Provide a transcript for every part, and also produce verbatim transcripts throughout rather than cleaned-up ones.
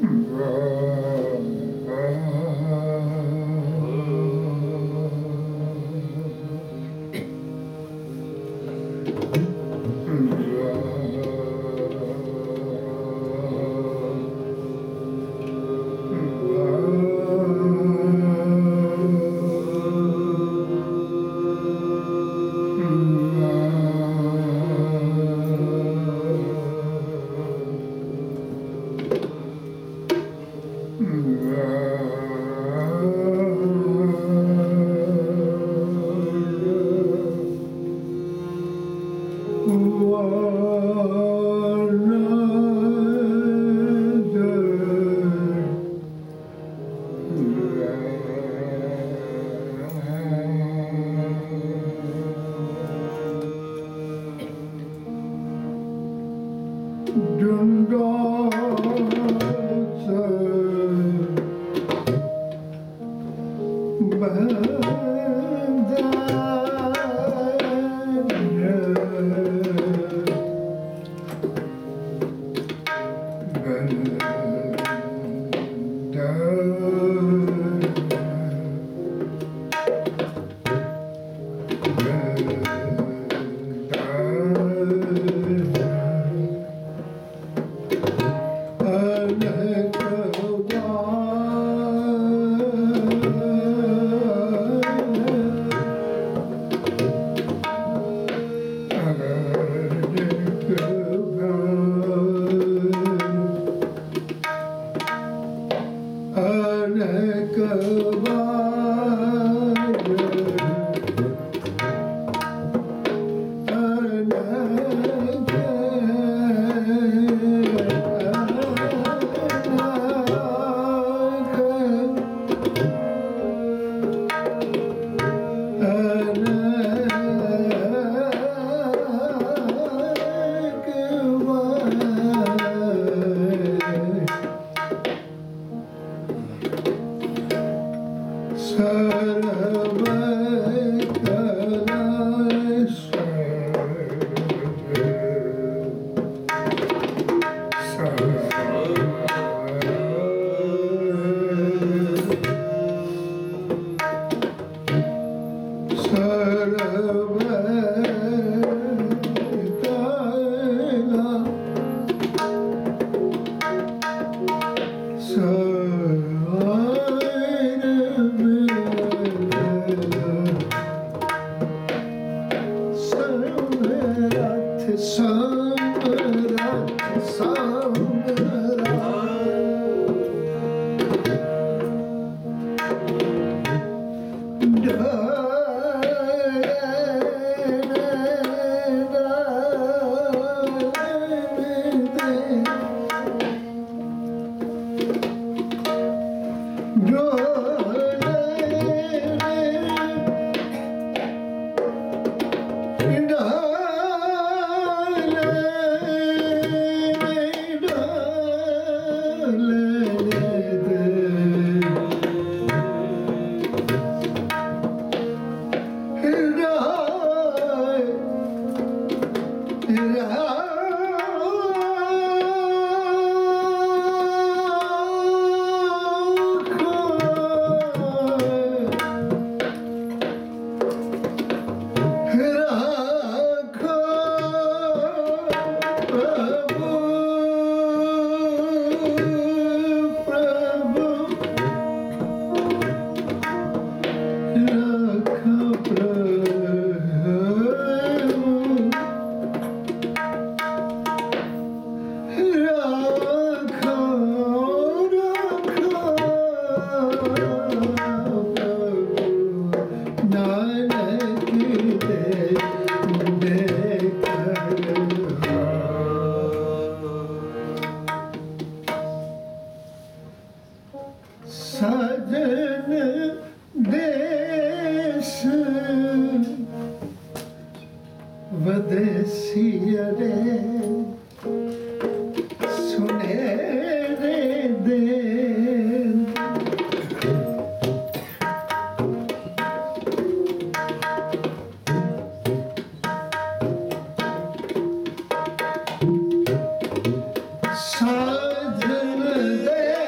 साजन दे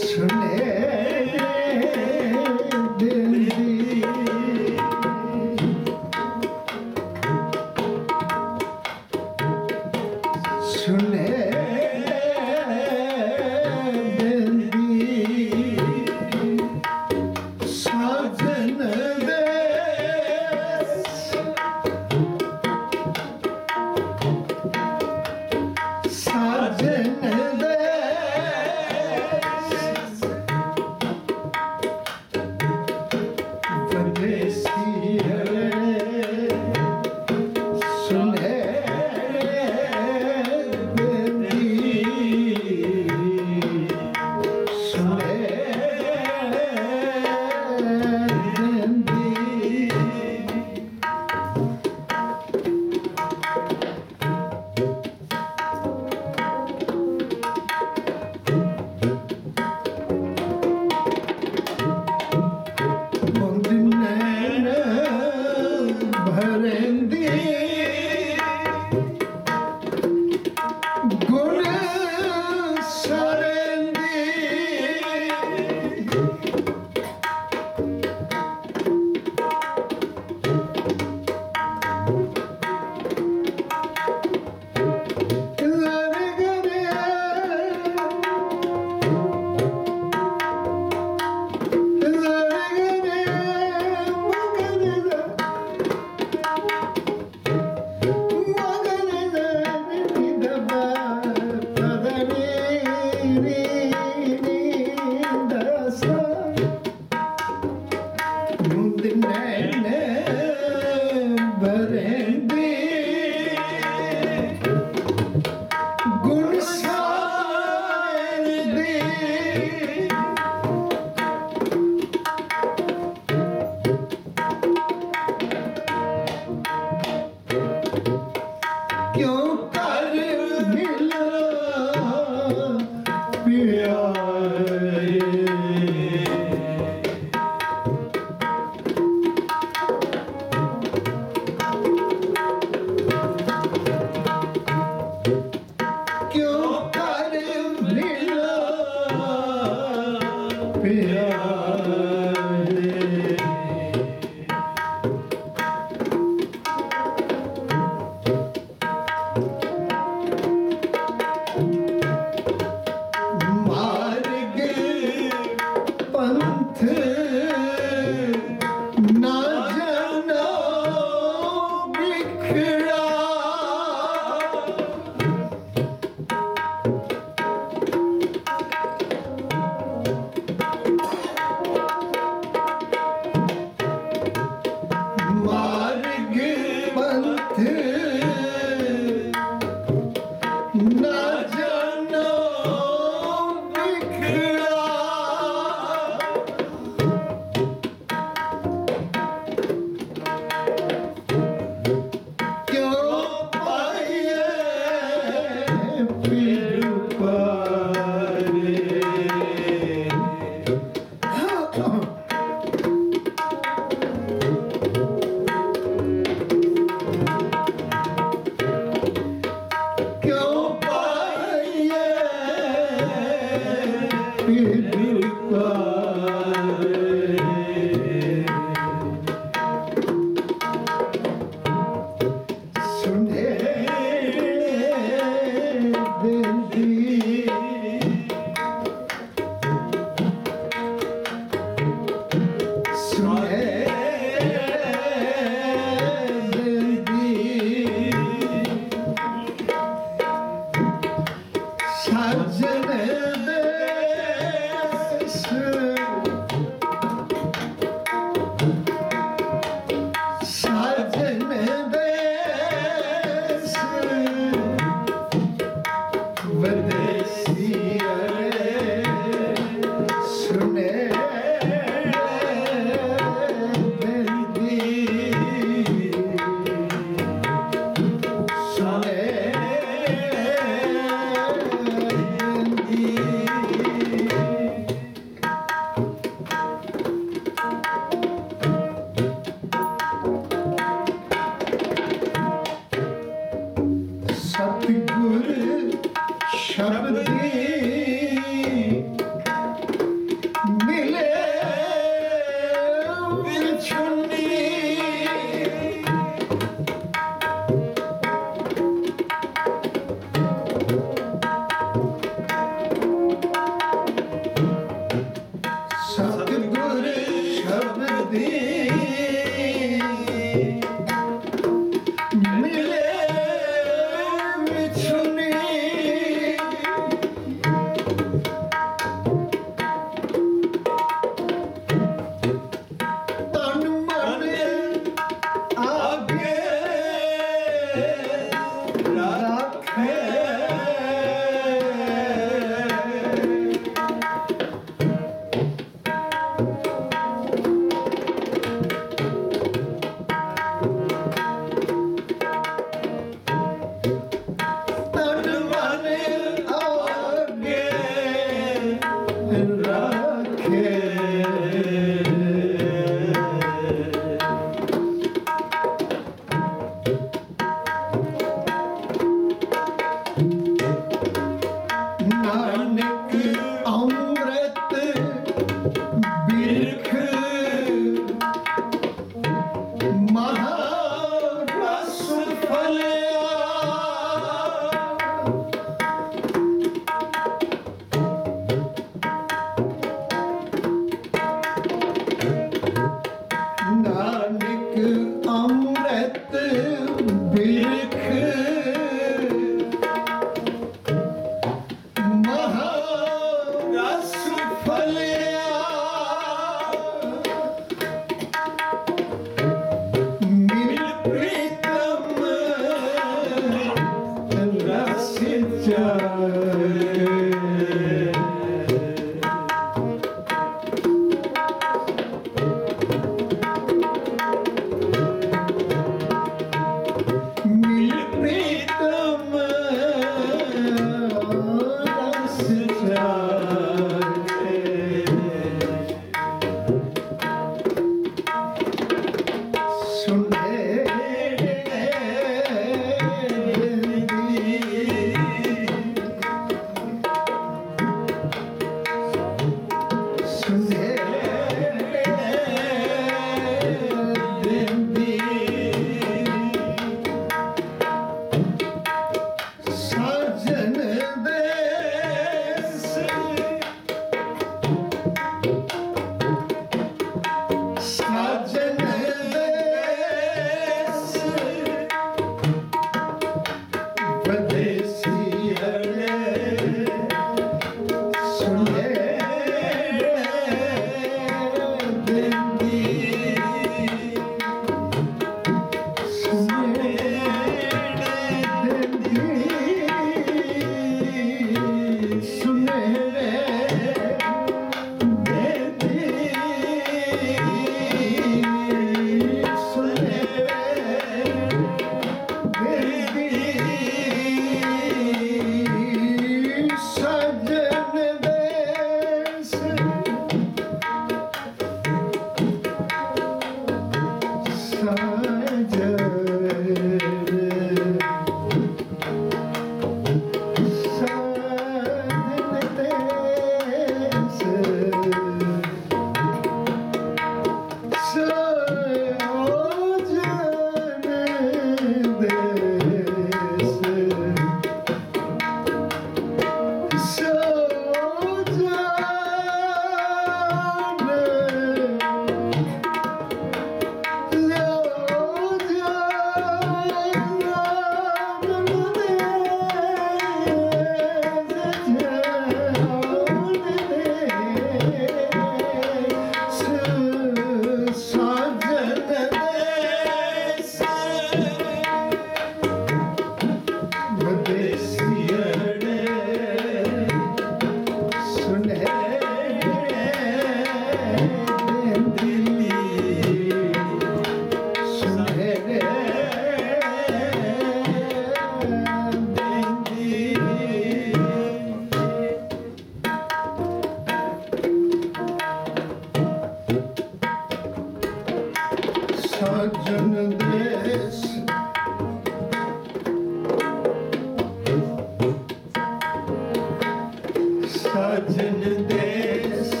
देश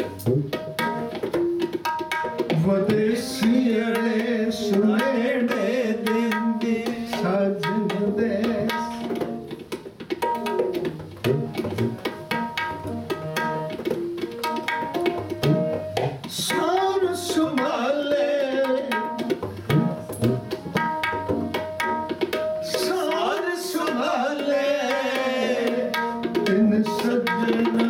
वदेसियड़े सुनेड़े दिंदी साजन देश सार संभाले सार संभाले इन सजना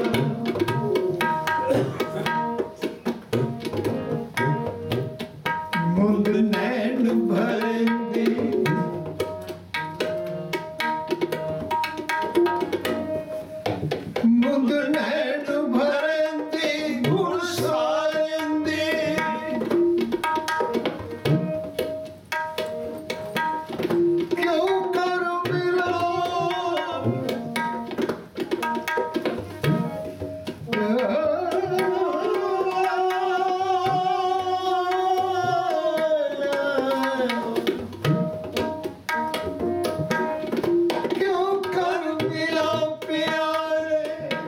मुंद नैन भरंदी मुंद नैन भरंदी गुण सारंदी क्यों कर मिलो क्यों कर मिलो प्यारे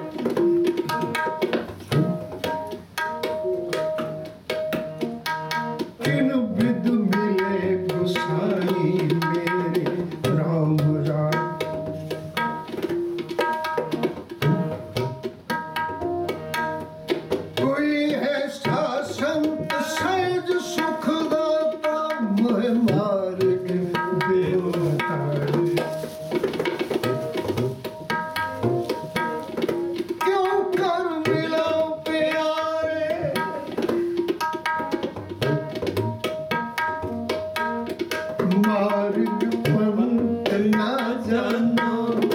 किन विद मिले गुसाई मेरे राम राम कोई है सा संत सहज सुख दाता मोह मार्ग देवतारे क्यों कर मिलो प्यारे मार्ग पंथ ना जानो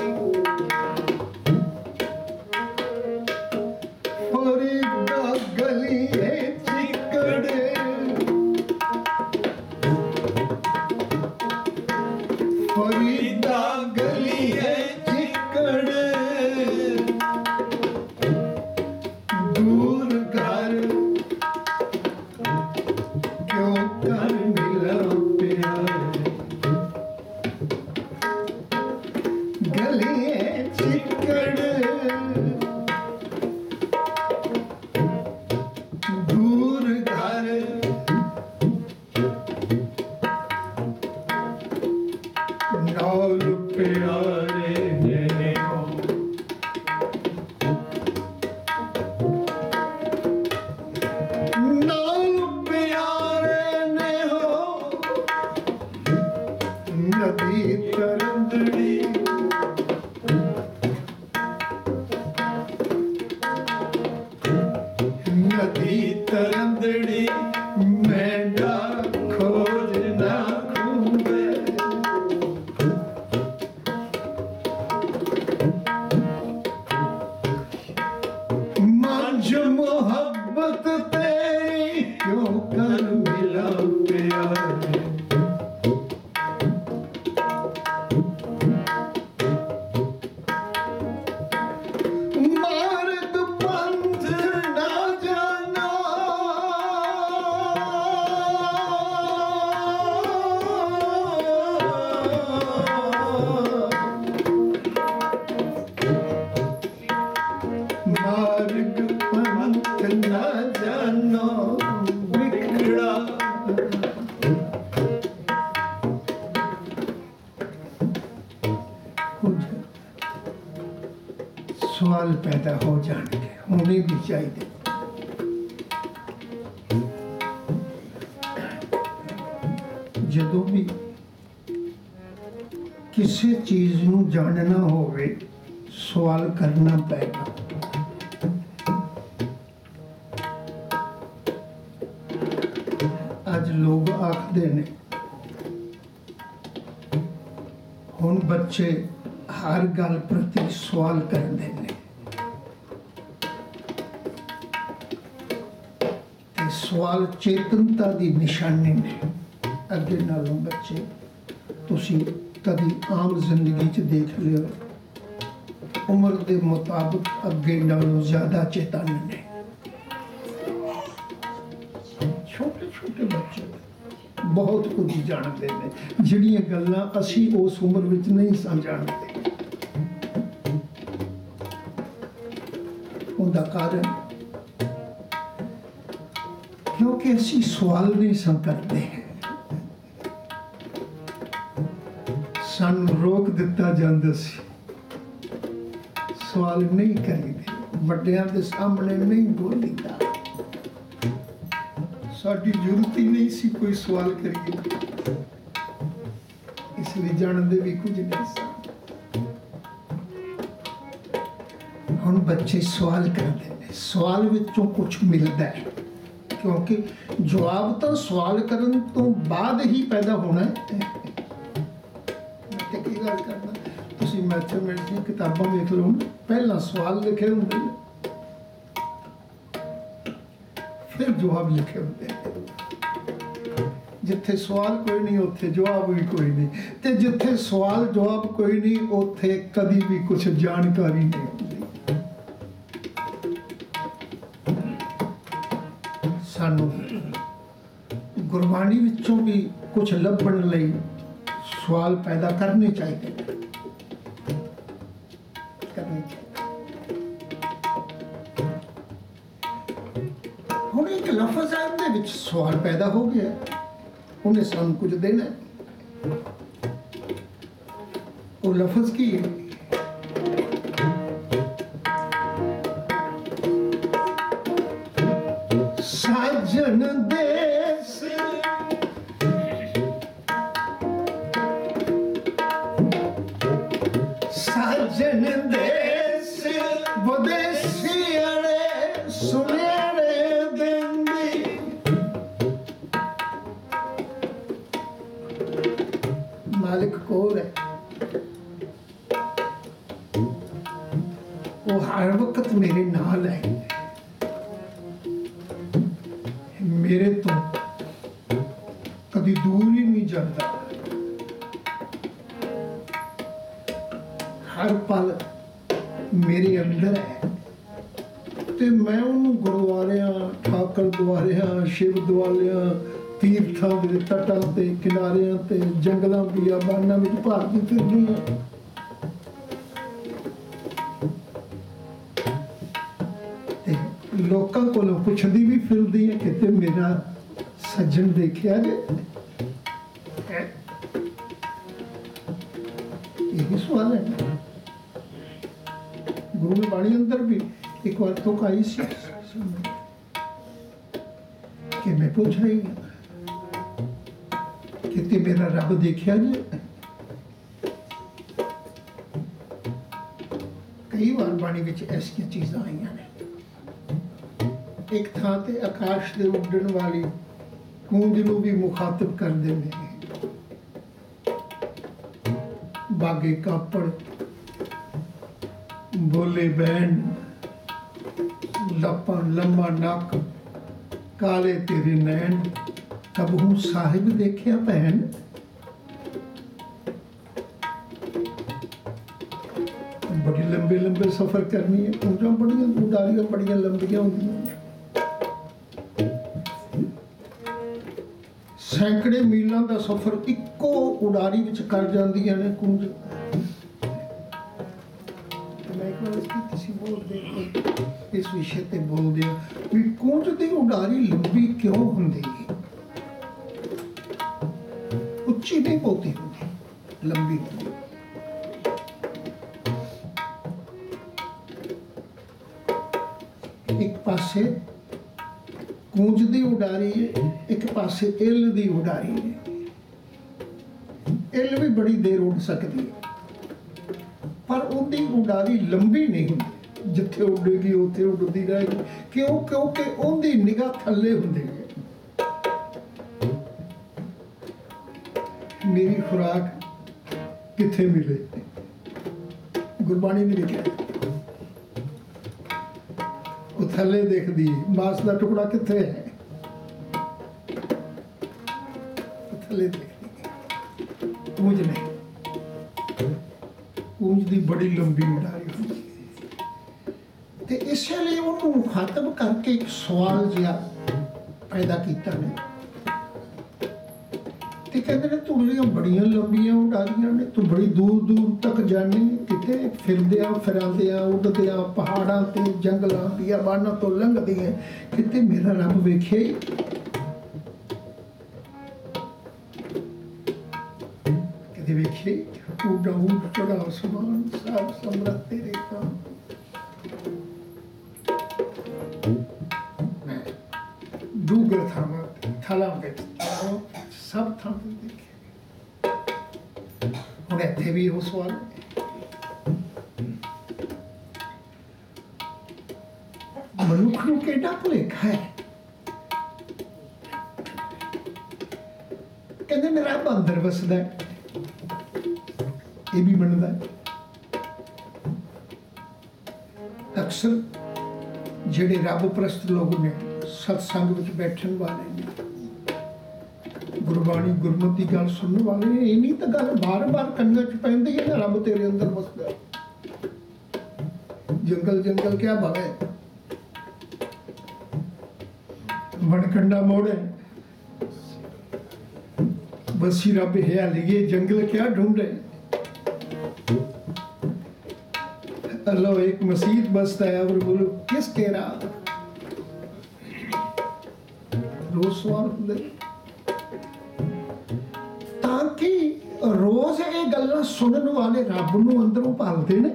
फरीदा गली है चिकड़े फरीदा गली है चिकड़े दूर घर क्यों कर मिला प्यारे गली है चिकड़े दूर घर नौल प्यारे ने हो नौल प्यारे ने हो नदी तरंदड़ी नदी तरंदड़ी मेंढा खोज ना खूबे मंझ मोहब्बत तेरी क्यों कर मिला प्यारे मार्ग पंथ ना जाना मार्ग पंथ ना जानो बिगड़ा कुछ सवाल पैदा हो जाने होने भी चाहिए ਜਦੋਂ भी किसी चीज नू जानना होवे सवाल करना पेगा आज लोग आखते ने हुण बच्चे हर गल प्रति सवाल करते ने ते सवाल चेतनता की निशानी ने अगे नालों बच्चे तुसी कभी आम जिंदगी च देख लियो उम्र के मुताबिक अगे नालों ज्यादा चेतन ने छोटे छोटे बच्चे बहुत कुछ जानते हैं जिहड़ियां गल्लां असी उस उम्र विच नहीं सन जानते ਉਹਦਾ ਕਾਰਨ ਕਿਉਂਕਿ ਅਸੀਂ ਸਵਾਲ ਨਹੀਂ ਸਾਂ ਕਰਦੇ। ਸਾਨੂੰ ਰੋਕ ਦਿੱਤਾ ਜਾਂਦਾ ਸੀ, ਸਵਾਲ ਨਹੀਂ ਕਰੀਦੇ, ਵੱਡਿਆਂ ਦੇ ਸਾਹਮਣੇ ਨਹੀਂ ਬੋਲੀਦਾ। ਸਾਡੀ ਜ਼ਰੂਰਤ ਹੀ ਨਹੀਂ ਸੀ ਕੋਈ ਸਵਾਲ ਕਰੀਏ, ਇਸ ਲਈ ਜਾਣਦੇ ਵੀ ਕੁਝ ਨਹੀਂ ਸੀ। ਹੁਣ ਬੱਚੇ ਸਵਾਲ ਕਰਦੇ ਨੇ, ਸਵਾਲ ਵਿੱਚੋਂ ਕੁਝ ਮਿਲਦਾ ਹੈ, ਕਿਉਂਕਿ ਜਵਾਬ ਤਾਂ ਸਵਾਲ ਕਰਨ ਤੋਂ ਬਾਅਦ ਹੀ ਪੈਦਾ ਹੋਣਾ ਹੈ। ਮੈਂ ਕੀ ਗੱਲ ਕਰਦਾ, ਤੁਸੀਂ ਮੈਥਮੈਟਿਕਸ ਦੀਆਂ ਕਿਤਾਬਾਂ ਵੇਖ ਲਓ, ਪਹਿਲਾਂ ਸਵਾਲ ਲਿਖੇ ਹੁੰਦੇ ਨੇ, ਫਿਰ ਜਵਾਬ ਲਿਖੇ ਹੁੰਦੇ ਨੇ। ਜਿੱਥੇ ਸਵਾਲ ਕੋਈ ਨਹੀਂ ਉੱਥੇ ਜਵਾਬ ਵੀ ਕੋਈ ਨਹੀਂ, ਤੇ ਜਿੱਥੇ ਸਵਾਲ ਜਵਾਬ ਕੋਈ ਨਹੀਂ ਉੱਥੇ ਕਦੀ ਵੀ ਕੁਝ ਜਾਣਕਾਰੀ ਨਹੀਂ ਹੁੰਦੀ। ਸਾਨੂੰ ਗੁਰਬਾਣੀ ਵਿੱਚੋਂ ਵੀ ਕੁਝ ਲੱਭਣ ਲਈ ਸਵਾਲ ਪੈਦਾ ਕਰਨੇ ਚਾਹੀਦੇ ਨੇ, ਕਰਨੇ ਚਾਹੀਦੇ। ਹੁਣ ਇੱਕ ਲਫ਼ਜ਼ ਹੈ, ਉਹਦੇ ਵਿੱਚ ਸਵਾਲ ਪੈਦਾ ਹੋ ਗਿਆ, ਉਹਨੇ ਸਾਨੂੰ ਕੁਝ ਦੇਣਾ। ਉਹ ਲਫ਼ਜ਼ ਕੀ ਹੈ? ਸਾਜਨ ਦੇਸ ਸਾਜਨ ਦੇਸ ਵਿਦੇਸੀਅੜੇ ਸੁਨੇੜੇ ਦਿੰਦੀ, ਮਾਲਿਕ ਕੋਲ ਹੈ, ਉਹ ਹਰ ਵਕਤ ਮੇਰੇ ਨਾਲ ਹੈ, ਮੇਰੇ ਤੋਂ ਕਦੀ ਦੂਰ ਹੀ ਨਹੀਂ ਜਾਂਦਾ, ਹਰ ਪਲ ਮੇਰੇ ਅੰਦਰ ਹੈ। ਤੇ ਮੈਂ ਉਹਨੂੰ ਗੁਰਦੁਆਰਿਆਂ, ਠਾਕਰ ਦੁਆਰਿਆਂ, ਸ਼ਿਵ ਦੁਆਰਿਆਂ, ਤੀਰਥਾਂ ਦੇ ਤੱਟਾਂ ਤੇ ਕਿਨਾਰਿਆਂ ਤੇ ਜੰਗਲਾਂ ਬਿਆਬਾਨਾਂ ਵਿੱਚ ਭਾਲਦੀ ਫਿਰਦੀ ਹਾਂ। ਤੇ ਲੋਕਾਂ ਕੋਲੋਂ ਪੁੱਛਦੀ ਵੀ ਫਿਰਦੀ ਹੈ, ਕਿਤੇ ਮੇਰਾ ਸੱਜਣ ਦੇਖਿਆ ਜੇ? ਇਹ ਸਵਾਲ ਹੈ। ਗੁਰੂ ਦੀ ਬਾਣੀ ਅੰਦਰ ਵੀ ਇੱਕ ਵਾਰ ਤੋਂ ਆਈ ਸੀ ਕਿ ਮੈਂ ਪੁੱਛ ਰਹੀ ਹਾਂ, ਕਿਤੇ ਮੇਰਾ ਰੱਬ ਦੇਖਿਆ ਜੇ? ਕਈ ਵਾਰ ਬਾਣੀ ਵਿੱਚ ਐਸੀਆਂ ਚੀਜ਼ਾਂ ਆਈਆਂ ਨੇ। ਇੱਕ ਥਾਂ ਤੇ ਆਕਾਸ਼ ਦੇ ਉੱਡਣ ਵਾਲੀ ਕੂੰਜ ਨੂੰ ਵੀ ਮੁਖਾਤਬ ਕਰਦੇ ਨੇ। ਬਾਗੇ ਕਾਪੜ ਬੋਲੇ ਬੈਣ, ਲੱਪਾਂ ਲੰਮਾ ਨੱਕ, ਕਾਲੇ ਤੇਰੇ ਨੈਣ, ਕਬਹੂ ਸਾਹਿਬ ਦੇਖਿਆ ਭੈਣ। ਬੜੀ ਲੰਬੇ ਲੰਬੇ ਸਫ਼ਰ ਕਰਨੀ ਹੈ, ਕੂੰਜਾਂ ਬੜੀਆਂ, ਉਡਾਰੀਆਂ ਬੜੀਆਂ ਲੰਬੀਆਂ ਹੁੰਦੀਆਂ, ਸੈਂਕੜੇ ਮੀਲਾਂ ਦਾ ਸਫ਼ਰ ਇੱਕੋ ਉਡਾਰੀ ਵਿੱਚ ਕਰ ਜਾਂਦੀਆਂ ਨੇ ਕੂੰਜ। ਮੈਂ ਇੱਕ ਵਾਰ ਕਿਸੇ ਬੋਲਦੇ ਇਸ ਵਿਸ਼ੇ ਤੇ ਬੋਲਦੇ ਆ ਵੀ ਕੂੰਜ ਦੀ ਉਡਾਰੀ ਲੰਬੀ ਕਿਉਂ ਹੁੰਦੀ ਹੈ? ਉੱਚੀ ਨਹੀਂ ਬਹੁਤੀ ਹੁੰਦੀ, ਲੰਬੀ ਹੁੰਦੀ। ਇੱਕ ਪਾਸੇ ਕੂੰਜ ਦੀ ਉਡਾਰੀ ਹੈ, ਇੱਕ ਪਾਸੇ ਇੱਲ ਦੀ ਉਡਾਰੀ ਹੈ। ਇੱਲ ਵੀ ਬੜੀ ਦੇਰ ਉੱਡ ਸਕਦੀ ਹੈ, ਪਰ ਉਹਦੀ ਉਡਾਰੀ ਲੰਬੀ ਨਹੀਂ ਹੁੰਦੀ। ਜਿੱਥੇ ਉੱਡੇਗੀ ਉੱਥੇ ਉੱਡਦੀ ਰਹੇਗੀ। ਕਿਉਂ? ਕਿਉਂਕਿ ਉਹਦੀ ਨਿਗਾਹ ਥੱਲੇ ਹੁੰਦੀ ਹੈ। ਮੇਰੀ ਖੁਰਾਕ ਕਿੱਥੇ ਮਿਲੇ? ਗੁਰਬਾਣੀ ਨੇ ਲਿਖਿਆ, ਉਹ ਥੱਲੇ ਦੇਖਦੀ, ਮਾਸ ਦਾ ਟੁਕੜਾ ਕਿੱਥੇ ਹੈ? ਥੱਲੇ ਦੇਖਦੀ, ਕੂੰਜ ਨਹੀਂ। ਕੂੰਜ ਦੀ ਬੜੀ ਲੰਬੀ ਉਡਾਰੀ ਹੁੰਦੀ ਹੈ, ਤੇ ਇਸੇ ਲਈ ਉਹਨੂੰ ਮੁਖਾਤਬ ਕਰਕੇ ਇੱਕ ਸਵਾਲ ਜਿਹਾ ਪੈਦਾ ਕੀਤਾ ਨੇ। ਤੇ ਕਹਿੰਦੇ ਨੇ ਤੁਹਾਡੀਆਂ ਬੜੀਆਂ ਲੰਬੀਆਂ ਉਡਾਰੀਆਂ ਨੇ, ਤੂੰ ਬੜੀ ਦੂਰ ਦੂਰ ਤੱਕ ਜਾਣੀ ਹੈ, किते फिरदियां फिरांदियां उड़दियां पहाड़ां ते जंगलां बियाबानां तो लंघदियां किते मेरा रब वेखे किते वेखे उड़ा उड़ चढ़ा आसमान सब समरथ तेरे काम मैं डूगर थावां थलां विच सब थां ते देखे हुण इत्थे भी इहो सवाल मनुख नूं केडा भुलेखा है कहंदे मेरा रब अंदर वसदा है ये भी बनता है अक्सर जेड़े रब परस्त लोग ने सत्संग में बैठन वाले ने गुरबाणी गुरमति गल सुनने वाले ने इन्हीं तो गल बार बार कन्ना च पैंदी है ना रब तेरे अंदर वसदा है जंगल जंगल क्या भवे वनकंडा मोड़े बसी रब है लिए जंगल क्या ढूंढे अल्लाह एक मस्जिद बसता है और बोलो किस केरा रोज सवाल होंगे ताकि रोज ये गल्लां सुनने वाले रब नूं अंदरों पालते ने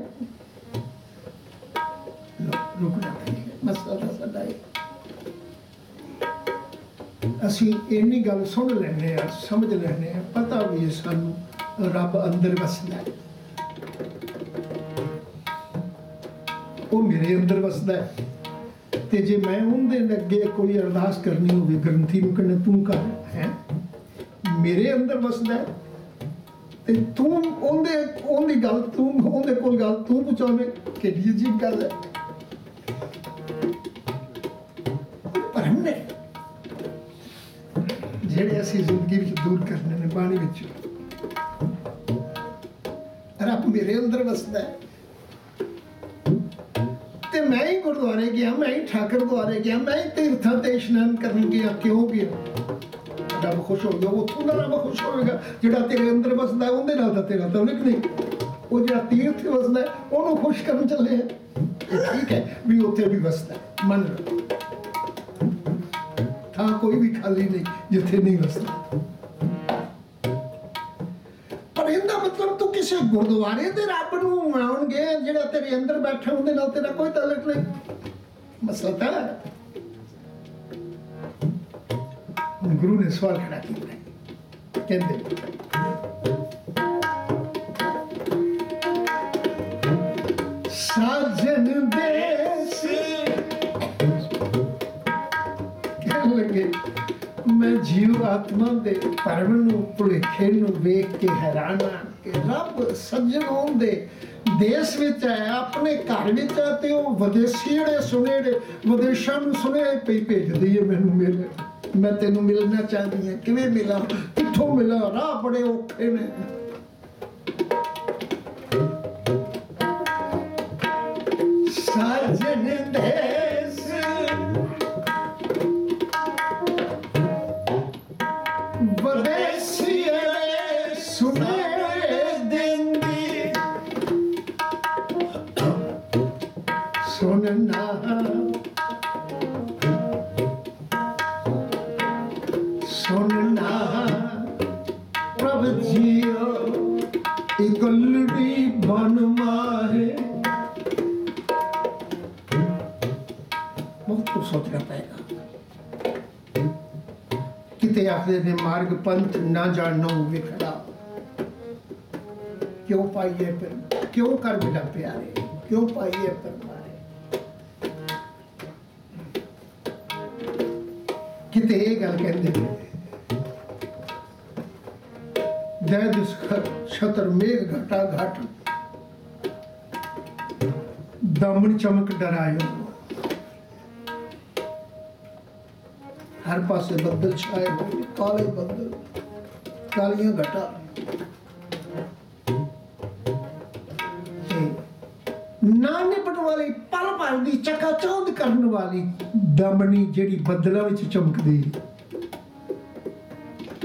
रुकना मसला साडा है असीं इन्नी गल सुन लैने आ समझ लैने आ पता भी है सानू रब अंदर वसदा है वो मेरे अंदर वसदा है ते जे मैं उनदे अगे कोई अरदास करनी होवे ग्रंथी नूं कहना तू कर है मेरे अंदर वसदा है ते तू उनदे उनदी गल तू उनदे कोल गल तू पहुंचावे किहड़ी अजीब गल है भरम ने जेड़े असीं जिंदगी विच दूर करने ने बाणी विच रब मेरे अंदर वसदा है ते मैं ही गुरुद्वारे गया मैं ही ठाकर द्वारे गया मैं ही तीर्थां ते इशनान करन गया क्यों गया रब खुश हो गया उत्थों दा रब खुश होएगा जेड़ा तेरे अंदर वसदा है उहदे नाल तां तेरा ताल्लुक नहीं वो जेड़ा तीर्थ वसदा है ओनू खुश करन चले हैं ठीक है भी उत्थे भी वसदा है मन थां कोई भी खाली नहीं जिथे नहीं वसदा मतलब तू किसी गुरुद्वारे दे रब नूं मनाउणगे जेड़ा तेरे अंदर बैठा उहदे नाल तेरा कोई ताल्लुक नहीं मसला था गुरु ने सवाल खड़ा किया कहंदे साजन देश कहन लगे मैं जीव आत्मा दे परम नूं भुलेखे नूं वेख के हैरान हां कि रब सज्जन होंदे देश विच है अपने घर विच है ते ओ विदेशी जेड़े सुनेड़े विदेशां नूं सुने पई भेजदी है मैनूं मिल मैं तैनूं मिलना चाहती हां किवें मिलां कित्थों मिलां राह बड़े औखे ने सज्जन देश विदेशी सुने सुनना सुनना प्रभ जियो इकलड़ी बन मारे बहुत कुछ सोचना पड़ेगा किते आखदे ने मार्ग पंथ ना जानो विखड़ा क्यों पाइए फिर क्यों कर बिना प्यारे क्यों पाइए फिर किते ये गल कहते हैं जय छतर मेघ घटा घट दमन चमक डरायो हर पासे बदल छाए हुए काले बदल कालियां घटा ना निपट वाली पल भर दी चकाचौंध करने वाली दमनी जेड़ी बदलां विच चमकदी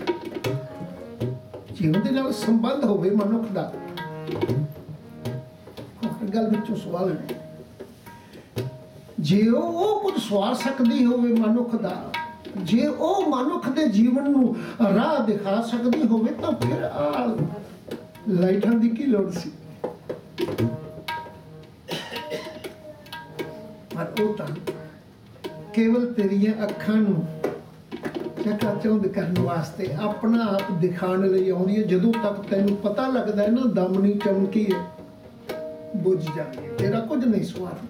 जे उहदे नाल संबंध होवे मनुख दा गल विचों सवाल ने। जे ਉਹ ਕੁਝ ਸਵਾਰ ਸਕਦੀ ਹੋਵੇ ਮਨੁੱਖ ਦਾ, ਜੇ ਉਹ ਮਨੁੱਖ ਦੇ ਜੀਵਨ ਨੂੰ ਰਾਹ ਦਿਖਾ ਸਕਦੀ ਹੋਵੇ ਤਾਂ ਫਿਰ ਆ ਲਾਈਟਾਂ ਦੀ ਕੀ ਲੋੜ ਸੀ। ਪਰ ਉਹ ਤਾਂ ਕੇਵਲ ਤੇਰੀਆਂ ਅੱਖਾਂ ਨੂੰ ਚਕਾਚੌਂਧ ਕਰਨ ਵਾਸਤੇ ਆਪਣਾ ਆਪ ਦਿਖਾਉਣ ਲਈ ਆਉਂਦੀ ਹੈ। ਜਦੋਂ ਤੱਕ ਤੈਨੂੰ ਪਤਾ ਲੱਗਦਾ ਹੈ ਨਾ ਦਮਨੀ ਚਮਕੀ ਹੈ, ਬੁੱਝ ਜਾਂਦੀ ਹੈ, ਤੇਰਾ ਕੁਝ ਨਹੀਂ ਸਵਾਰਦਾ,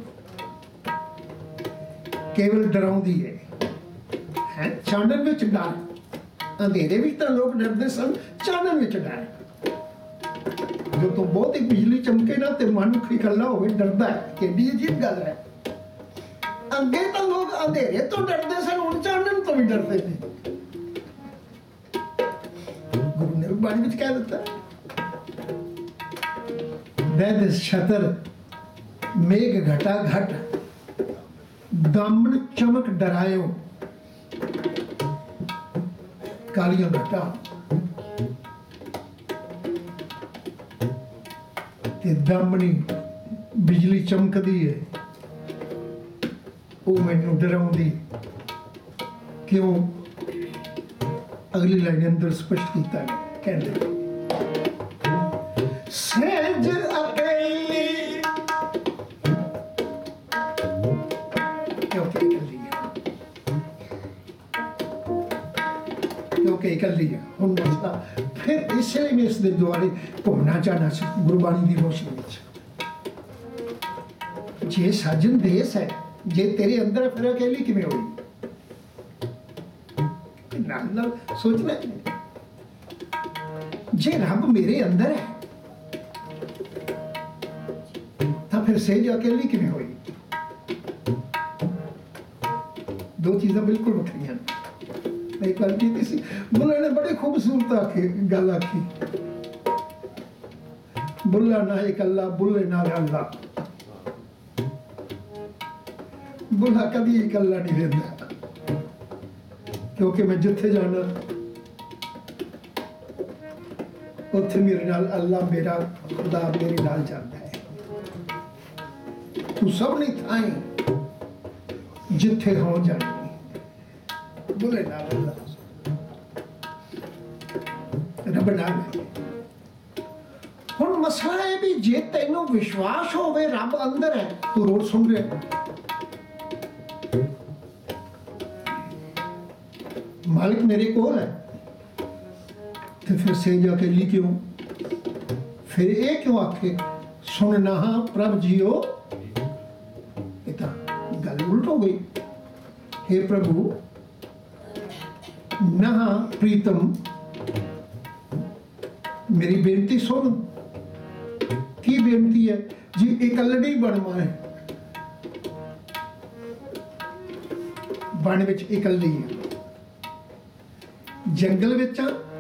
ਕੇਵਲ ਡਰਾਉਂਦੀ ਹੈ। ਹੈ ਚਾਨਣ ਵਿੱਚ ਡਰ, ਅੰਧੇਰੇ ਵਿੱਚ ਤਾਂ ਲੋਕ ਡਰਦੇ ਸਨ, ਚਾਨਣ ਵਿੱਚ ਡਰ। ਜਦੋਂ ਬਹੁਤੀ ਬਿਜਲੀ ਚਮਕੇ ਨਾ ਤੇ ਮਨੁੱਖ ਇਕੱਲਾ ਹੋਵੇ ਡਰਦਾ ਹੈ। ਕਿੰਨੀ ਅਜੀਬ ਗੱਲ ਹੈ। ਅੱਗੇ ਤਾਂ ਲੋਕ ਅੰਧੇਰੇ ਤੋਂ ਡਰਦੇ ਸਨ, ਹੁਣ ਚਾਨਣ ਤੋਂ ਵੀ ਡਰਦੇ ਨੇ। ਗੁਰੂ ਨੇ ਬਾਣੀ ਵਿੱਚ ਕਹਿ ਦਿੱਤਾ, ਵੈਦ ਛਤਰ ਮੇਘ ਘਟਾ ਘਟ दामन चमक डरायो कालियां घटा ते दामनी बिजली चमकदी है, वो मैनू डराउंदी। क्यों? अगली लाइन अंदर स्पष्ट किया है, कहते सहज अकेली क्योंकि इकल्ली है। हुण मसला फिर इसलिए मैं इसके द्वारे घूमना चाहना सी गुरबाणी की रोशनी में। जे साजन देश है, जे तेरे अंदर फिर अकेली किवें होई? नाल नाल सोचना, जे रब मेरे अंदर है तो फिर सहज अकेली किवें होई? दो चीज़ें बिल्कुल वखरियां। एक बार की थी बुल्ले ने बड़ी खूबसूरत आखी गल आखी, बुल्ला ना एक अल्लाह बुल्ले ना अल्लाह। बुल्ला कभी एक अल्लाह नहीं लेता, क्योंकि मैं जिथे जाना उत्थे मेरे नाल अल्लाह, मेरा खुदा मेरे नाल जाता है। तू सब नहीं थाई जिथे हो जानी बुले ना अल्लाह रब नाल। हुण मसला है भी जे तैनू विश्वास होवे रब अंदर है, तू रोज सुन रहे मालिक मेरे कोल है, तो फिर सहज अकेली क्यों? फिर ये क्यों आखे सुनना प्रभ जियो? गल उल्ट हो गई। हे प्रभु नहा प्रीतम मेरी बेनती सुन। की बेनती है जी? इकल्लड़ी बन माए, बन विच इकल्ली है, जंगल विच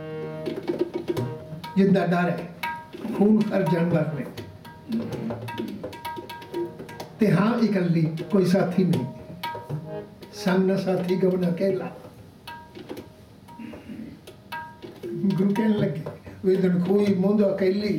जिंदा डर है, खून हर जानवर ने, ते हाँ इकल्ली, कोई साथी नहीं, संग न साथी गवन अकेला। गुरु कहने लगे विदन खोई मुंद अकेली,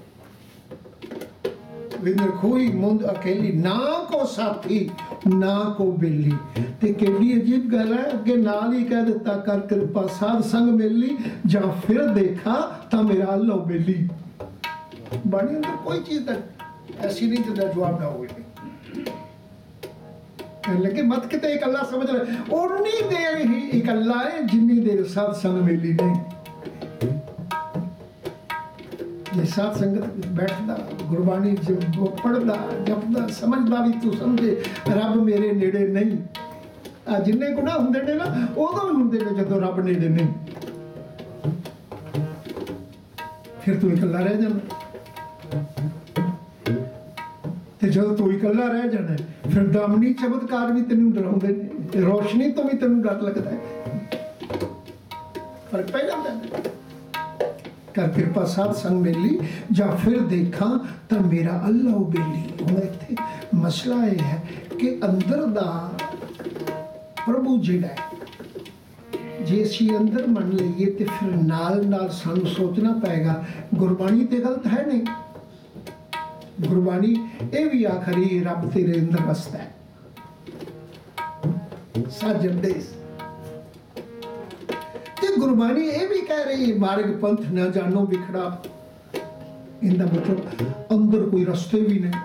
विदन खोई मुंद अकेली, ना को साथी ना को बेली। ते केडी अजीब गल है, अगे नाल ही कह दिता कर कृपा साध संग मेली, जा फिर देखा ता मेरा अल्लाह बेली। बाणी अंदर कोई चीज ऐसी नहीं जिसका जवाब ना हो। लगे मत किते इकल्ला समझ रहे, उन्नी देर ही इकल्ला है जिन्नी देर साध संग मेली नहीं। ये साध संगत बैठदा गुरबाणी जब पढ़दा जपदा समझदा भी तू समझे रब मेरे नेड़े नहीं। आ जिन्ने गुनाह हुंदे ने ना उदों भी हुंदे ने जदों रब नेड़े नहीं, फिर तू इकल्ला रह जाना। ते जब तू इकल्ला रह जाना फिर दामनी चमत्कार भी तेन डराउंदे ने, रोशनी तो भी तेन डर लगता है। फर्क पै जाता है। कर कृपा साध संग मेली, जा फिर देखा तो मेरा अल्लाह बेली। हुण इत्थे मसला यह है कि अंदर दा प्रभु जिहड़ा है, जे असीं अंदर मन लईए तो फिर नाल नाल सानूं सोचना पेगा गुरबाणी ते गलत है नहीं। गुरबाणी ये भी आखरी रब तेरे अंदर वसता है साजन देश। ते गुरबाणी ये भी कह रही है मार्ग पंथ न जानो बिखड़ा, इनका मतलब अंदर कोई रास्ते भी नहीं,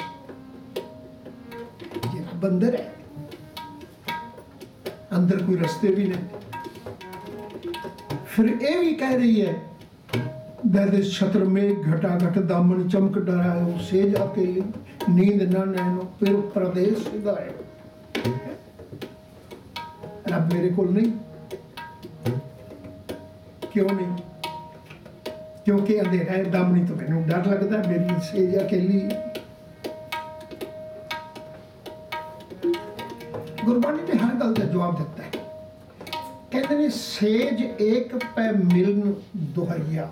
ये रब अंदर है, अंदर कोई रास्ते भी नहीं। फिर ये भी कह रही है दे छत्र में घटा घट दामन चमक डरायो, से जाके नींद ना नैनो फिर प्रदेश सिधाए। रब मेरे को नहीं, क्यों नहीं? क्योंकि अंधेरा है, दामनी तो मैंने डर लगता है, मेरी सेज अकेली। गुरबाणी ने हर गल का जवाब दिता है, कहते ने सेज एक पै मिलन दुहैया।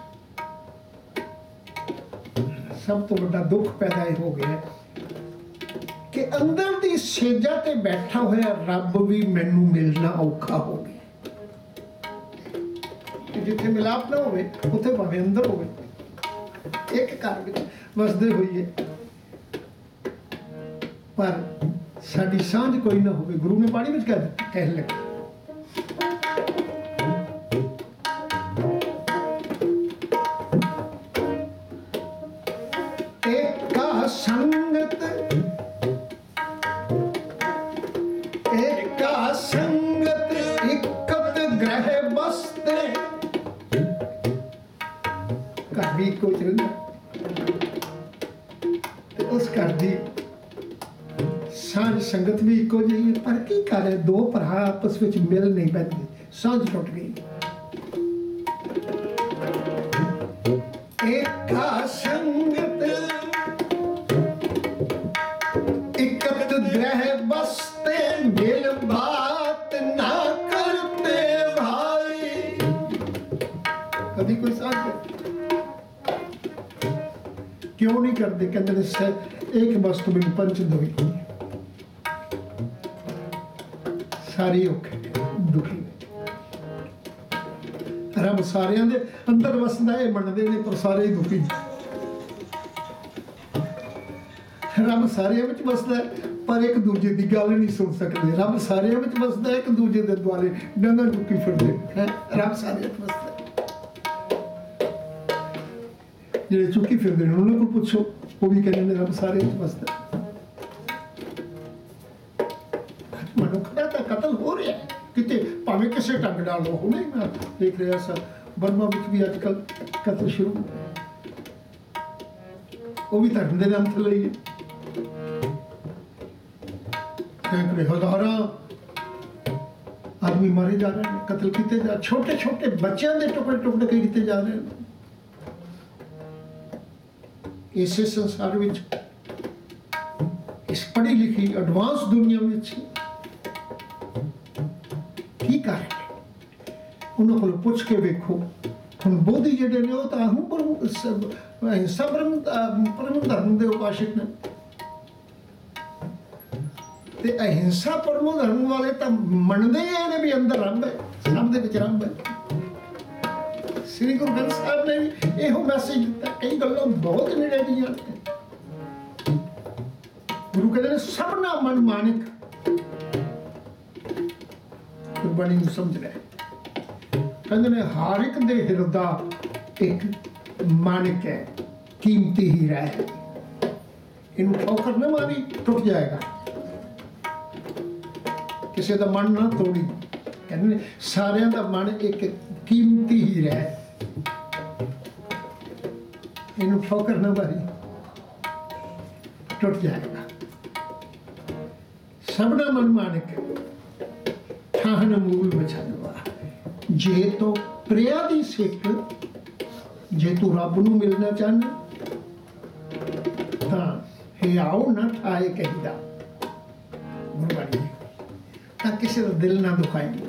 सब तो बड़ा दुख पैदा हो गया कि अंदर दी सेजा ते बैठा होया रब भी मैनू मिलना औखा हो गया। जिथे मिलाप ना होवे उथे भावे अंदर होवे, एक घर विच वसदे होइए पर साडी सांझ कोई ना होवे। गुरु ने बाणी विच कह कह लगा एका संगत एका संगत इकत ग्रह बसते। घर भी कोई चलना उस घर की सांझ संगत भी इको जी, पर की करे दो भरा आपस में मिल नहीं पैंदे, सांझ टुट गई। एका संगत इकत ग्रह बसते, मिल बात ना करते भाई। कभी कोई सांझ क्यों नहीं करते? कहते एक वस्तु बिन पंच दुखी, सारी औखे दुखी। रब सारे दे अंदर वसदा है मनदे ने, पर सारे दुखी। रब सारे विच वसदा है पर एक दूजे की गल नहीं सुन सकते। रब सारे विच वसदा है, एक दूजे के द्वारे डंगर चुकी फिरदे हैं। रब सारे विच वसदा है, ਜਿਹੜੇ ਚੁੱਕੀ ਫਿਰਦੇ ਨੇ ਉਹਨਾਂ ਕੋਲ ਪੁੱਛੋ, ਉਹ ਵੀ ਕਹਿੰਦੇ ਨੇ ਰੱਬ ਸਾਰੇ ਵਿੱਚ ਵਸਦਾ। ਮਨੁੱਖ ਦਾ ਤਾਂ ਕਤਲ ਹੋ ਰਿਹਾ ਹੈ ਕਿਤੇ, ਭਾਵੇਂ ਕਿਸੇ ਢੰਗ ਨਾਲ ਹੋ। ਨਹੀਂ ਮੈਂ ਦੇਖ ਰਿਹਾ ਸਾਂ ਬਰਮਾ ਵਿੱਚ ਵੀ ਅੱਜ ਕੱਲ੍ਹ ਕਤਲ ਸ਼ੁਰੂ, ਉਹ ਵੀ ਧਰਮ ਦੇ ਨਾਮ ਤੇ ਲਈ ਹੈ। ਸੈਂਕੜੇ ਹਜ਼ਾਰਾਂ ਆਦਮੀ ਮਾਰੇ ਜਾ ਰਹੇ ਨੇ, ਕਤਲ ਕੀਤੇ ਜਾ, ਛੋਟੇ ਛੋਟੇ ਬੱਚਿਆਂ ਦੇ ਟੁਕੜੇ ਟੁਕੜੇ ਕੀਤੇ ਜਾ ਰਹੇ ਨੇ। इसे संसार विच इस पढ़ी लिखी एडवांस दुनिया में की कारण है? उन्होंने को पूछ के देखो। हम बोधी जेडे ने तो हम पर हिंसा परम परम धर्म के उपासक ने, ते अहिंसा परम धर्म वाले तो मनते हैं भी अंदर रब है, सब दे विच रब है। श्री गुरु ग्रंथ साहब ने भी यहो मैसेज दिता, कई गल्लां बहुत नेड़े दियां ने। गुरु कहते हैं सबना मन मानिक गुरबाणी नूं समझ रहा है। कहते ने हर एक दे हिरदा एक मानिक है, कीमती हीरा है, इनू ठोकर न मारी टुट जाएगा। किसी का मन ना तोड़ी। कहते सारिਆਂ ਦਾ मन एक कीमती हीरा है, इनू ठोकर न मारी टुट जाएगा। सबना मन मानिक ठाहन मूल बचानवा। जे तो प्रिया दी सिख, जे तू रब नू मिलना चाहना तां हे आओ ना ठाए कहीदा। गुरबाणी तां किसी दा दिल ना दुखाई।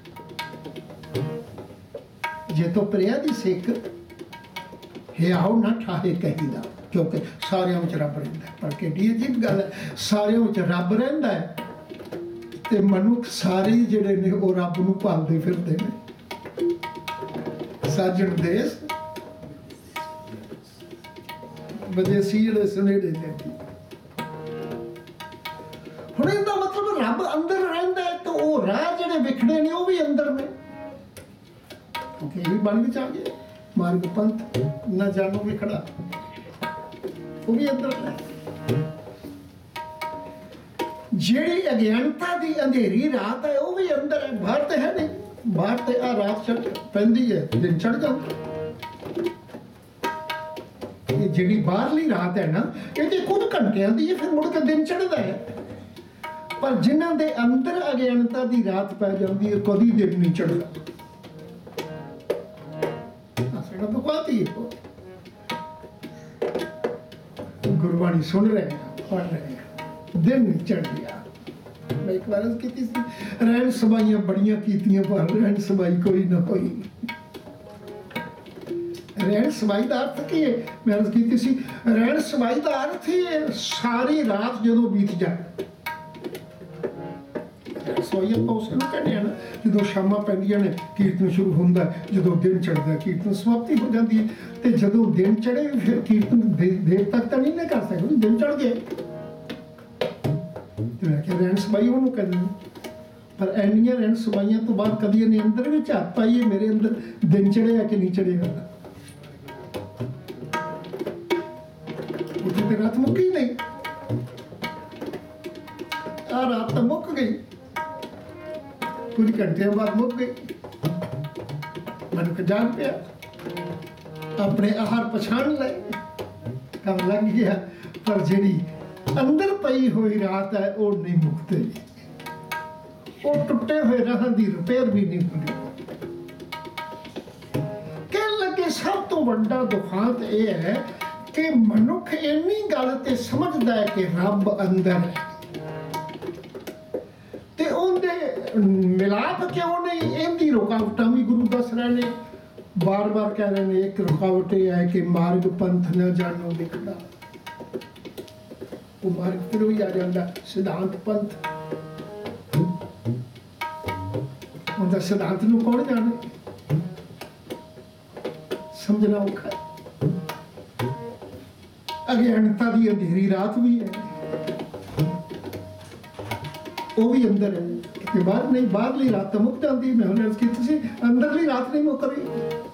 जे तो प्रिया दी सिख हे आओ ना ठाहे कहीदा, क्योंकि सारे विच रब रहिंदा है। पर किहड़ी अजीब गल है, सारे विच रब रहिंदा है ते मनुख सारे जिहड़े ने वो रब नूं भालदे फिरदे ने। साजण देश ਵਿਦੇਸੀ ਜਿਹੜੇ ਸੁਨੇੜੇ ਲੈਂਦੀ। ਹੁਣ ਇਹਦਾ ਮਤਲਬ ਰੱਬ ਅੰਦਰ ਰਹਿੰਦਾ ਹੈ ਤੇ ਉਹ ਰਾਹ ਜਿਹੜੇ ਵਿਖੜੇ ਨੇ ਉਹ ਵੀ ਅੰਦਰ ਨੇ। ਕਿਉਂਕਿ ਇਹ ਵੀ ਬਣ ਵਿੱਚ ਆ ਗਿਆ ਮਾਰਗ ਪੰਥ ਨਾ ਜਾਣੋ ਵਿਖੜਾ, ਉਹ ਵੀ ਅੰਦਰ ਹੈ। ਜਿਹੜੀ ਅਗਿਆਨਤਾ ਦੀ ਅੰਧੇਰੀ ਰਾਤ ਹੈ ਉਹ ਵੀ ਅੰਦਰ ਹੈ, ਬਾਹਰ ਤੇ ਹੈ ਨਹੀਂ। ਬਾਹਰ ਤੇ ਆ ਰਾਤ ਚੜ ਪੈਂਦੀ ਹੈ, ਦਿਨ ਚੜ ਜਾਂਦਾ। ਇਹ ਜਿਹੜੀ ਬਾਹਰਲੀ ਰਾਤ ਹੈ ਨਾ, ਇਹ ਤੇ ਕੁਝ ਘੰਟਿਆਂ ਦੀ ਹੈ, ਫਿਰ ਮੁੜ ਕੇ ਦਿਨ ਚੜ੍ਹਦਾ ਹੈ। ਪਰ ਜਿਨ੍ਹਾਂ ਦੇ ਅੰਦਰ ਅਗਿਆਨਤਾ ਦੀ ਰਾਤ ਪੈ ਜਾਂਦੀ ਹੈ, ਕਦੀ ਦਿਨ ਨਹੀਂ ਚੜ੍ਹਦਾ। ਸਾਡਾ ਬਕਵਾਤੀ ਹੈ। ਗੁਰਬਾਣੀ ਸੁਣ ਰਹੇ ਹਾਂ, ਪੜ੍ਹ ਰਹੇ ਹਾਂ, ਦਿਨ ਨਹੀਂ ਚੜ੍ਹਦਾ। ਮੈਂ ਇੱਕ ਵਾਰ ਕੀਤੀ ਸੀ, ਰਹਿਣ ਸਬਾਈਆਂ ਬੜੀਆਂ ਕੀਤੀਆਂ ਪਰ ਰਹਿਣ ਸਬਾਈ ਕੋਈ ਨਾ ਹੋਈ। ਰਹਿਣ ਸਬਾਈ ਦਾ ਅਰਥ ਕੀ ਹੈ? ਮੈਂ ਅਰਜ਼ ਕੀਤੀ ਸੀ, ਰਹਿਣ ਸਬਾਈ ਦਾ ਅਰਥ ਹੀ ਸਾਰੀ ਰਾਤ ਜਦੋਂ ਬੀਤ ਜਾਏ। ਸੋਈ ਆਪਾਂ ਉਸ ਨੂੰ ਕਹਿੰਦੇ ਆ ਨਾ, ਜਦੋਂ ਸ਼ਾਮਾਂ ਪੈਂਦੀਆਂ ਨੇ ਕੀਰਤਨ ਸ਼ੁਰੂ ਹੁੰਦਾ, ਜਦੋਂ ਦਿਨ ਚੜ੍ਹਦਾ ਕੀਰਤਨ ਸਮਾਪਤੀ ਹੋ ਜਾਂਦੀ ਹੈ। ਤੇ ਜਦੋਂ ਦਿਨ ਚੜ੍ਹੇ ਫਿਰ ਕੀਰਤਨ ਦੇਰ ਤੱਕ ਤਾਂ ਨਹੀਂ ਨਾ ਕਰ ਸਕਦੇ, ਦਿਨ ਚੜ੍ਹ ਗਏ ਤੇ ਮੈਂ ਕਿਹਾ ਰਹਿਣ ਸਬਾਈ ਉਹਨੂੰ ਕਹਿੰਦੇ ਨੇ। ਪਰ ਇੰਨੀਆਂ ਰਹਿਣ ਸਬਾਈਆਂ ਤੋਂ ਬਾਅਦ ਕਦੀ ਇਹਨੇ ਅੰਦਰ ਵਿੱਚ ਹੱਥ ਪਾਈਏ, ਮੇਰੇ ਅੰਦਰ ਦਿਨ ਚੜ੍ਹਿਆ ਕਿ ਨਹੀਂ ਚੜ੍ਹੇਗਾ। ਉਹਦੀ ਤੇ ਰਾਤ ਮੁੱਕੀ ਨਹੀਂ, ਆ ਰਾਤ ਤਾਂ ਮੁੱਕ ਗਈ, ਕੁਝ ਘੰਟਿਆਂ ਬਾਅਦ ਮੁੱਕ ਗਈ। ਮਨੁੱਖ ਜਾਗ ਪਿਆ, ਆਪਣੇ ਆਹਾਰ ਪਛਾਣ ਲਏ, ਕੰਮ ਲੱਗ ਗਿਆ। ਪਰ ਜਿਹੜੀ ਅੰਦਰ ਪਈ ਹੋਈ ਰਾਤ ਹੈ ਉਹ ਨਹੀਂ ਮੁੱਕਦੀ। ਉਹ ਟੁੱਟੇ ਹੋਏ ਰਾਹਾਂ ਦੀ ਰਿਪੇਅਰ ਵੀ ਨਹੀਂ ਹੁੰਦੀ। ਕਹਿਣ ਲੱਗੇ ਸਭ ਤੋਂ ਵੱਡਾ ਦੁਖਾਂਤ ਇਹ ਹੈ ਕਿ ਮਨੁੱਖ ਇੰਨੀ ਗੱਲ ਤੇ ਸਮਝਦਾ ਹੈ ਕਿ ਰੱਬ ਅੰਦਰ ਹੈ, ਤੇ ਉਹਦੇ ਮਿਲਾਪ ਕਿਉਂ ਨਹੀਂ? ਇਹਦੀ ਰੁਕਾਵਟਾਂ ਵੀ ਗੁਰੂ ਦੱਸ ਰਹੇ ਨੇ, ਬਾਰ ਬਾਰ ਕਹਿ ਰਹੇ ਨੇ। ਇੱਕ ਰੁਕਾਵਟ ਇਹ ਹੈ ਕਿ ਮਾਰਗ ਪੰਥ ਨਾ ਜਾਣੋ ਵਿਖੜਾ। ਉਹ ਮਾਰਗ ਫਿਰ ਵੀ ਆ ਜਾਂਦਾ ਸਿਧਾਂਤ ਪੰਥ। ਉਹਦਾ ਸਿਧਾਂਤ ਨੂੰ ਕੌਣ ਜਾਣੇ? ਸਮਝਣਾ ਔਖਾ ਹੈ। ਅਗਿਆਨਤਾ ਦੀ ਅੰਧੇਰੀ ਰਾਤ ਵੀ ਹੈ, ਉਹ ਵੀ ਅੰਦਰ ਹੈ, ਕਿ ਬਾਹਰ ਨਹੀਂ। ਬਾਹਰਲੀ ਰਾਤ ਤਾਂ ਮੁੱਕ ਜਾਂਦੀ। ਮੈਂ ਹੁਣ ਅਰਜ਼ ਕੀਤੀ ਸੀ, ਅੰਦਰਲੀ ਰਾਤ ਨਹੀਂ ਮੁੱਕ ਰਹੀ।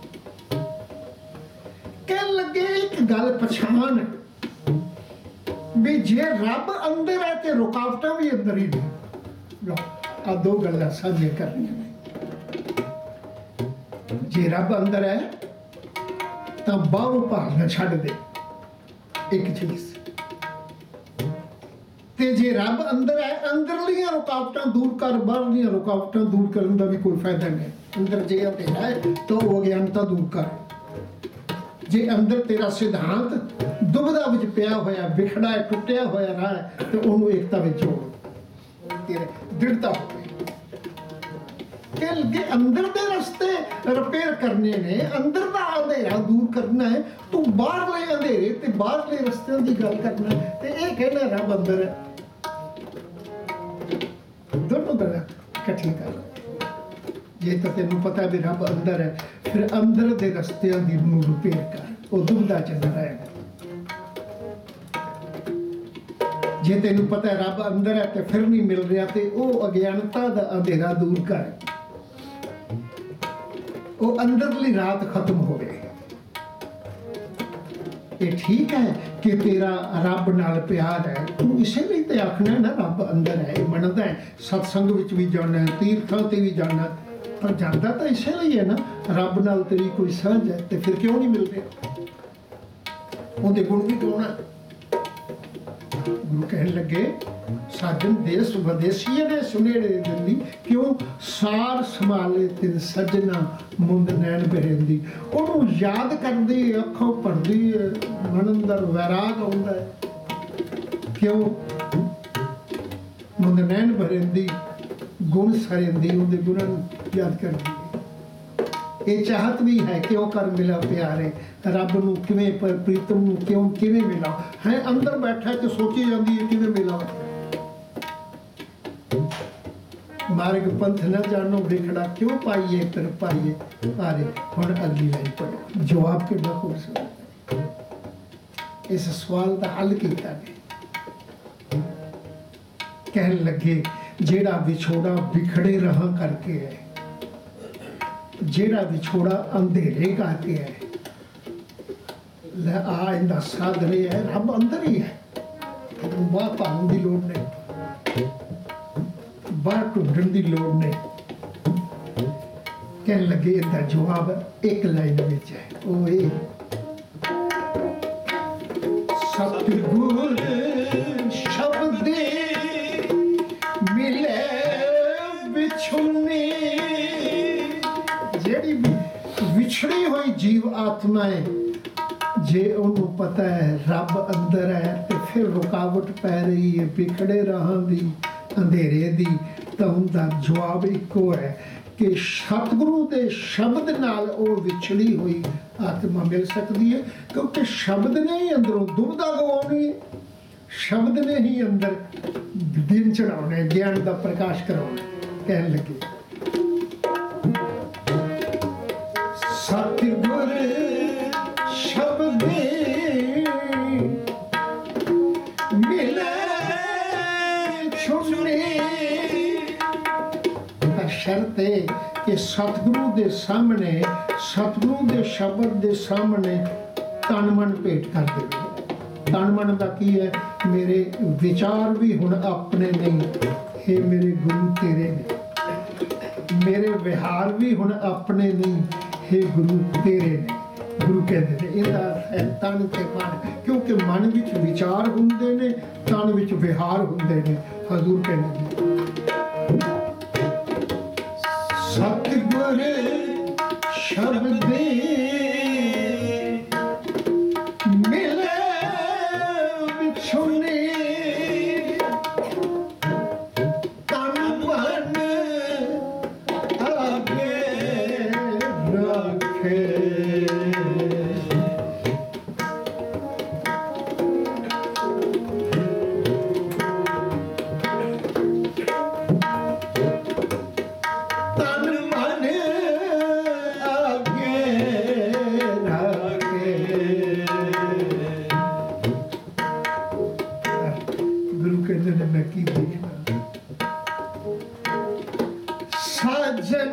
ਕਹਿਣ ਲੱਗੇ ਇੱਕ ਗੱਲ ਪਛਾਣ ਵੀ ਜੇ ਰੱਬ ਅੰਦਰ ਹੈ ਤੇ ਰੁਕਾਵਟਾਂ ਵੀ ਅੰਦਰ ਹੀ ਨੇ। ਲਓ ਆ ਦੋ ਗੱਲਾਂ ਸਾਂਝੀਆਂ ਕਰਨੀਆਂ ਨੇ। ਜੇ ਰੱਬ ਅੰਦਰ ਹੈ ਤਾਂ ਬਾਹਰੋਂ ਭਾਲਣਾ ਛੱਡ ਦੇ, ਇੱਕ ਚੀਜ਼। ਤੇ ਜੇ ਰੱਬ ਅੰਦਰ ਹੈ, ਅੰਦਰਲੀਆਂ ਰੁਕਾਵਟਾਂ ਦੂਰ ਕਰ, ਬਾਹਰਲੀਆਂ ਰੁਕਾਵਟਾਂ ਦੂਰ ਕਰਨ ਦਾ ਵੀ ਕੋਈ ਫਾਇਦਾ ਨਹੀਂ। ਅੰਦਰ ਜੇ ਅੰਧੇਰਾ ਹੈ ਤਾਂ ਉਹ ਅਗਿਆਨਤਾ ਦੂਰ ਕਰ। ਜੇ ਅੰਦਰ ਤੇਰਾ ਸਿਧਾਂਤ ਦੁਬਿਧਾ ਵਿੱਚ ਪਿਆ ਹੋਇਆ, ਵਿਖੜਾ ਹੈ, ਟੁੱਟਿਆ ਹੋਇਆ ਰਾਹ ਹੈ, ਤੇ ਉਹਨੂੰ ਏਕਤਾ ਵਿੱਚ ਜੋੜ, ਤੇਰੇ ਦ੍ਰਿੜਤਾ ਹੋਵੇ। ਕਿ ਅੰਦਰ ਦੇ ਰਸਤੇ ਰਿਪੇਅਰ ਕਰਨੇ ਨੇ, ਅੰਦਰ ਦਾ ਅੰਧੇਰਾ ਦੂਰ ਕਰਨਾ ਹੈ। ਤੂੰ ਬਾਹਰਲੇ ਅੰਧੇਰੇ ਤੇ ਬਾਹਰਲੇ ਰਸਤਿਆਂ ਦੀ ਗੱਲ ਕਰਨਾ ਹੈ, ਤੇ ਇਹ ਕਹਿਣਾ ਰੱਬ ਅੰਦਰ ਹੈ। ਦੋਨੋਂ ਗੱਲਾਂ ਇਕੱਠੀਆਂ ਕਰ। ਜੇ ਤਾਂ ਤੈਨੂੰ ਪਤਾ ਵੀ ਰੱਬ ਅੰਦਰ ਹੈ, ਫਿਰ ਅੰਦਰ ਦੇ ਰਸਤਿਆਂ ਦੀ ਨੂੰ ਰਿਪੇਅਰ ਕਰ, ਉਹ ਦੁਬਦਾ ਚੱਲ ਰਹੇਗਾ। ਜੇ ਤੈਨੂੰ ਪਤਾ ਰੱਬ ਅੰਦਰ ਹੈ ਤੇ ਫਿਰ ਨਹੀਂ ਮਿਲ ਰਿਹਾ, ਤੇ ਉਹ ਅਗਿਆਨਤਾ ਦਾ ਅੰਧੇਰਾ ਦੂਰ ਕਰ, ਉਹ ਅੰਦਰਲੀ ਰਾਤ ਖਤਮ ਹੋਵੇ। ਇਹ ਠੀਕ ਹੈ ਕਿ ਤੇਰਾ ਰੱਬ ਨਾਲ ਪਿਆਰ ਹੈ, ਤੂੰ ਇਸੇ ਲਈ ਤੇ ਆਖਣਾ ਨਾ ਰੱਬ ਅੰਦਰ ਹੈ। ਇਹ ਮੰਨਦਾ ਹੈ, ਸਤਸੰਗ ਵਿੱਚ ਵੀ ਜਾਣਾ, ਤੀਰਥਾਂ ਤੇ ਵੀ ਜਾਣਾ, ਪਰ ਜਾਂਦਾ ਤਾਂ ਇਸੇ ਲਈ ਹੈ ਨਾ, ਰੱਬ ਨਾਲ ਤੇਰੀ ਕੋਈ ਸਾਂਝ ਹੈ। ਤੇ ਫਿਰ ਕਿਉਂ ਨਹੀਂ ਮਿਲ ਰਿਹਾ? ਉਹਦੇ ਗੁਣ ਵੀ ਗਾਉਣਾ। ਗੁਰੂ ਕਹਿਣ ਲੱਗੇ, ਸਾਜਨ ਦੇਸ ਵਿਦੇਸੀਏ ਨੇ ਸੁਨੇੜੇ ਦਿੰਦੀ, ਕਿਉਂ ਸਾਰ ਸੰਭਾਲੇ ਤੇ ਸੱਜਣਾ ਮੁੰਦ ਨੈਣ ਬਹਿੰਦੀ। ਉਹਨੂੰ ਯਾਦ ਕਰਦੀ, ਅੱਖੋਂ ਭਰਦੀ, ਮਨ ਅੰਦਰ ਵੈਰਾਗ ਆਉਂਦਾ ਹੈ। ਕਿਉਂ? ਮੁੰਦ ਨੈਣ ਬਹਿੰਦੀ, ਗੁਣ ਸਰਿੰਦੀ, ਉਹਦੇ ਗੁਣਾਂ ਨੂੰ ਯਾਦ ਕਰਦੀ। ਇਹ ਚਾਹਤ ਵੀ ਹੈ ਕਿ ਉਹ ਕਰ ਮਿਲਾ ਪਿਆਰੇ, ਰੱਬ ਨੂੰ ਕਿਵੇਂ, ਪ੍ਰੀਤਮ ਨੂੰ ਕਿਉਂ ਕਿਵੇਂ ਮਿਲਾ ਹੈ। ਅੰਦਰ ਬੈਠਾ ਤੇ ਸੋਚੀ ਜਾਂਦੀ ਹੈ ਕਿਵੇਂ ਮਿਲਾ। ਮਾਰਗ ਪੰਥ ਨਾ ਜਾਣੋ ਵਿਖੜਾ, ਕਿਉਂ ਪਾਈਏ ਫਿਰ ਪਾਈਏ ਆਰੇ। ਹੁਣ ਅਗਲੀ ਲਾਈਨ ਪੜੋ, ਜਵਾਬ ਕਿੰਨਾ ਖੂਬਸੂਰਤ। इस सवाल का हल किया गया। कहन लगे जेड़ा विछोड़ा बिखड़े रहा करके है, जेड़ा विछोड़ा अंधेरे करके है, आ इंदा साधन है रब अंदर ही है, बाहर भागण की लोड़ नहीं, बाहर ढूंढण की लोड़ नहीं। कहन लगे इसका जवाब एक लाइन में है, वो ये सतगुर शब्द मिले बिछुनी। जेड़ी विछड़ी हुई जीव आत्मा है, जे उन्होंने पता है रब अंदर है, तो फिर रुकावट पै रही है बिखड़े राहां दी अंधेरे दी, तो उनका जवाब इको है कि सतगुरु के शब्द नाल वो विछड़ी हुई आत्मा मिल सकती है, क्योंकि शब्द ने ही अंदरों दुबदा गवानी है, शब्द ने ही अंदर दिन चढ़ाने ज्ञान का प्रकाश कराना। कहने लगे सतगुर शब्द मिले छुने। शर्त है कि सतगुरु के सामने, सतगुरु के शब्द के सामने तन मन भेंट कर दे। तन मन का की है, मेरे विचार भी हुण अपने नहीं, हे मेरे गुरु तेरे ने, मेरे विहार भी हुण अपने नहीं, हे गुरु तेरे ने। गुरु कहते हैं इहदा है तन ते मन, क्योंकि मन विच विचार हुंदे ने, तन विच विहार हुंदे ने। हजूर कहते हैं सतगुर शब्द मिले बिछुने, तन मन आगे रखे। साजन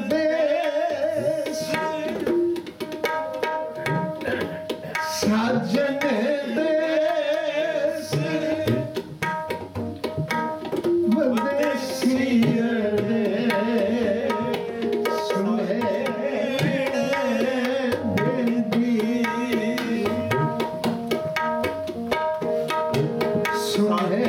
देश साजन देश विदेशिया सुने बेदी सुने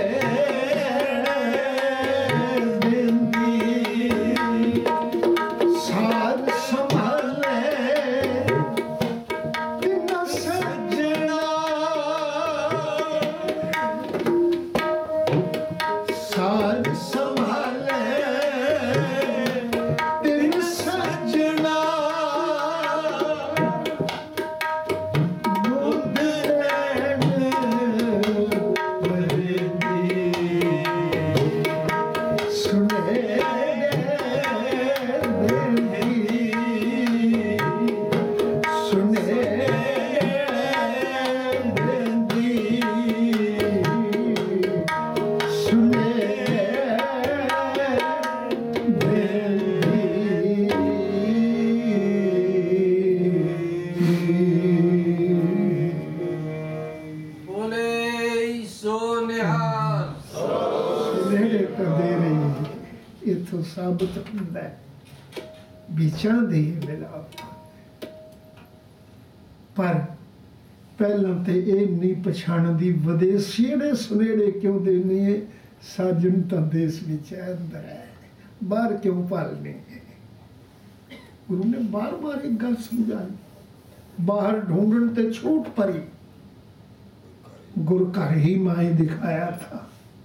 इथों साबित होता है विचां दे मिलाप। पर पहला तो ये नहीं पछाणदी विदेशिये सुनेड़े क्यों देने है, साजन तो देश विच अंदर है, बाहर क्यों पालने है। गुरु ने बार बार एक गल समझाई, बाहर ढूंढन ते छूट परी, गुरु घर ही माए दिखाया था।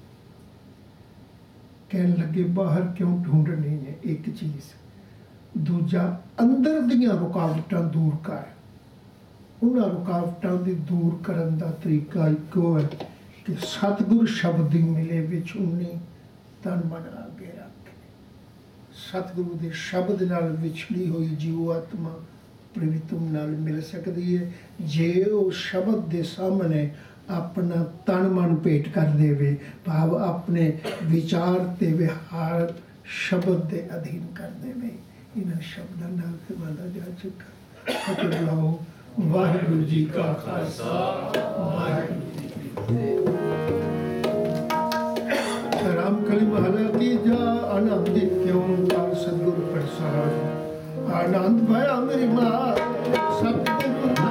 कहने लगे बाहर क्यों ढूंढनी है एक चीज, दूजा अंदर दियां रुकावटां दूर कर। उन्हां रुकावटां दी दूर करन दा तरीका इको है कि सतगुर शब्द मिले विछुनी, तन मन आगे रख। सतगुरु दे शब्द नाल विछड़ी हुई जीव आत्मा ਪ੍ਰਭੂ ਨਾਲ ਮਿਲ ਸਕਦੀ ਹੈ ਜੇ ਉਹ ਸ਼ਬਦ ਦੇ ਸਾਹਮਣੇ ਆਪਣਾ ਤਨ ਮਨ ਭੇਟ ਕਰ ਦੇਵੇ, ਭਾਵ ਆਪਣੇ ਵਿਚਾਰ ਤੇ ਵਿਹਾਰ ਸ਼ਬਦ ਦੇ ਅਧੀਨ ਕਰ ਦੇਵੇ। ਇਹਨਾਂ ਸ਼ਬਦਾਂ ਨਾਲ ਖਿਮਾਦਾ ਜਾ ਚੁੱਕਾ। ਫਤਿਹ ਬੁਲਾਓ। ਵਾਹਿਗੁਰੂ ਜੀ ਕਾ ਖਾਲਸਾ, ਵਾਹਿਗੁਰੂ ਜੀ ਕੀ ਫਤਿਹ। ਰਾਮ ਕਲੀ ਮਹਲਾ ਤੀਜਾ। ਆਨੰਦ ਕਿਉਂ ਕਰ ਸਤਿਗੁਰ ਪ੍ਰਸਾਦ। ਆਨੰਦ ਭਇਆ ਮੇਰੀ ਮਾਂ ਸਤਿਗੁਰ